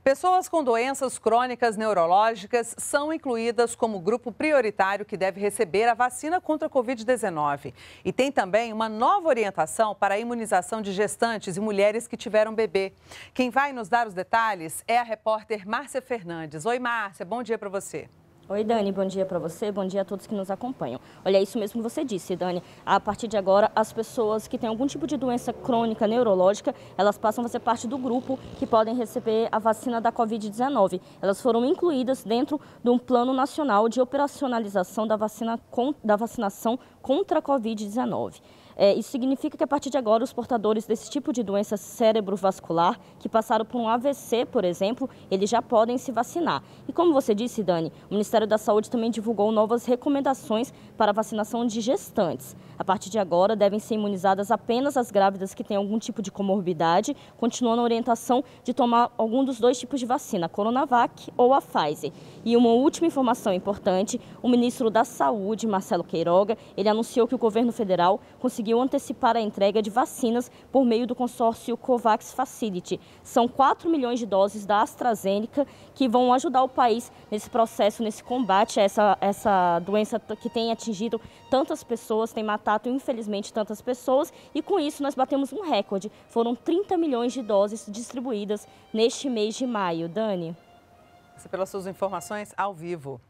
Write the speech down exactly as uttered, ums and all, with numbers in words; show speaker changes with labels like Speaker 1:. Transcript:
Speaker 1: Pessoas com doenças crônicas neurológicas são incluídas como grupo prioritário que deve receber a vacina contra a covid dezenove. E tem também uma nova orientação para a imunização de gestantes e mulheres que tiveram bebê. Quem vai nos dar os detalhes é a repórter Márcia Fernandes. Oi, Márcia, bom dia para você.
Speaker 2: Oi, Dani, bom dia para você, bom dia a todos que nos acompanham. Olha, é isso mesmo que você disse, Dani. A partir de agora, as pessoas que têm algum tipo de doença crônica neurológica, elas passam a fazer parte do grupo que podem receber a vacina da covid dezenove. Elas foram incluídas dentro de um plano nacional de operacionalização da, vacina, da vacinação contra a covid dezenove. É, isso significa que, a partir de agora, os portadores desse tipo de doença cerebrovascular, que passaram por um A V C, por exemplo, eles já podem se vacinar. E como você disse, Dani, o Ministério da Saúde também divulgou novas recomendações para a vacinação de gestantes. A partir de agora, devem ser imunizadas apenas as grávidas que têm algum tipo de comorbidade, continuando a orientação de tomar algum dos dois tipos de vacina, a Coronavac ou a Pfizer. E uma última informação importante, o ministro da Saúde, Marcelo Queiroga, ele anunciou que o governo federal conseguiu antecipar a entrega de vacinas por meio do consórcio COVAX Facility. São quatro milhões de doses da AstraZeneca que vão ajudar o país nesse processo, nesse combate a essa, essa doença que tem atingido tantas pessoas, tem matado, infelizmente, tantas pessoas. E com isso nós batemos um recorde. Foram trinta milhões de doses distribuídas neste mês de maio. Dani?
Speaker 1: Pelas suas informações ao vivo.